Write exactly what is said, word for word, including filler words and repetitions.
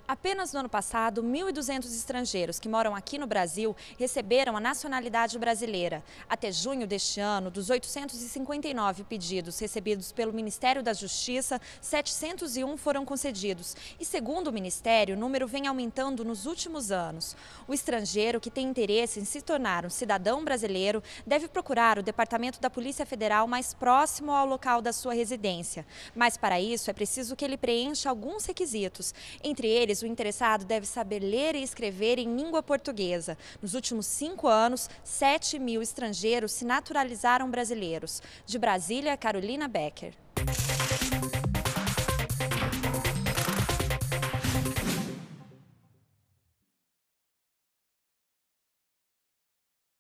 Apenas no ano passado, mil e duzentos estrangeiros que moram aqui no Brasil receberam a nacionalidade brasileira. Até junho deste ano, dos oitocentos e cinquenta e nove pedidos recebidos pelo Ministério da Justiça, setecentos e um foram concedidos. E segundo o Ministério, o número vem aumentando nos últimos anos. O estrangeiro que tem interesse em se tornar um cidadão brasileiro deve procurar o Departamento da Polícia Federal mais próximo ao local da sua residência. Mas para isso é preciso que ele preencha alguns requisitos. Entre eles, o interessado deve saber ler e escrever em língua portuguesa. Nos últimos cinco anos, sete mil estrangeiros se naturalizaram brasileiros. De Brasília, Carolina Becker.